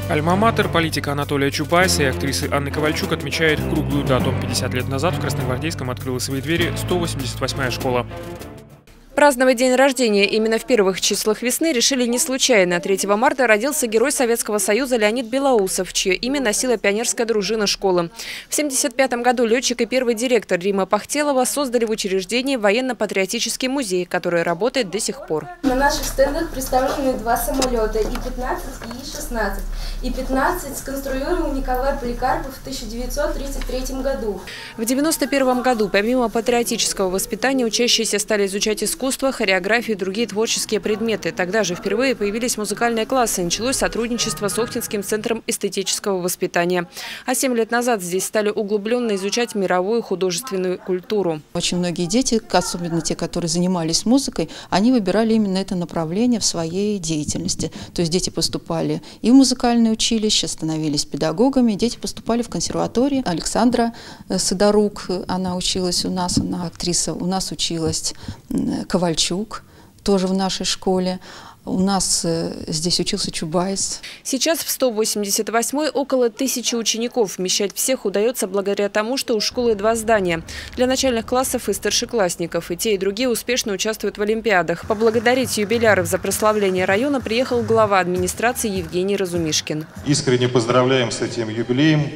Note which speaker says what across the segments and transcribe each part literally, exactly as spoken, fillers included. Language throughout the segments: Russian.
Speaker 1: Альма-матер политика Анатолия Чубайса и актрисы Анны Ковальчук отмечает круглую дату. пятьдесят лет назад в Красногвардейском открыла свои двери сто восемьдесят восьмая школа.
Speaker 2: Праздновать день рождения именно в первых числах весны решили не случайно. третьего марта родился герой Советского Союза Леонид Белоусов, чье имя носила пионерская дружина школы. В семьдесят пятом году летчик и первый директор Рима Пахтелова создали в учреждении военно-патриотический музей, который работает до сих пор.
Speaker 3: На наших стендах представлены два самолета И пятнадцать и И шестнадцать. И пятнадцать сконструировал Николай Поликарпов в тысяча девятьсот тридцать третьем году.
Speaker 2: В девяносто первом году помимо патриотического воспитания учащиеся стали изучать искусство, хореографию и другие творческие предметы. Тогда же впервые появились музыкальные классы, началось сотрудничество с Охтинским центром эстетического воспитания. А семь лет назад здесь стали углубленно изучать мировую художественную культуру.
Speaker 4: Очень многие дети, особенно те, которые занимались музыкой, они выбирали именно это направление в своей деятельности. То есть дети поступали и в музыкальное училище, становились педагогами, дети поступали в консерваторию. Александра Сидорук, она училась у нас, она актриса, у нас училась Ковальчук, тоже в нашей школе. У нас здесь учился Чубайс.
Speaker 2: Сейчас в сто восемьдесят восьмой около тысячи учеников. Вмещать всех удается благодаря тому, что у школы два здания. Для начальных классов и старшеклассников. И те, и другие успешно участвуют в олимпиадах. Поблагодарить юбиляров за прославление района приехал глава администрации Евгений Разумишкин.
Speaker 5: Искренне поздравляем с этим юбилеем.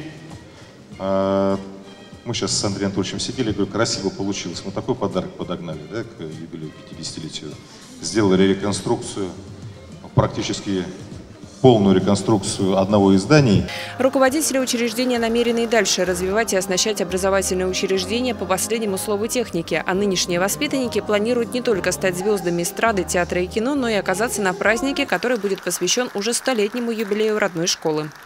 Speaker 5: Мы сейчас с Андреем Анатольевичем сидели, говорю, красиво получилось. Мы такой подарок подогнали, да, к юбилею пятидесятилетию. Сделали реконструкцию, практически полную реконструкцию одного из зданий.
Speaker 2: Руководители учреждения намерены и дальше развивать и оснащать образовательные учреждения по последнему слову техники. А нынешние воспитанники планируют не только стать звездами эстрады, театра и кино, но и оказаться на празднике, который будет посвящен уже столетнему юбилею родной школы.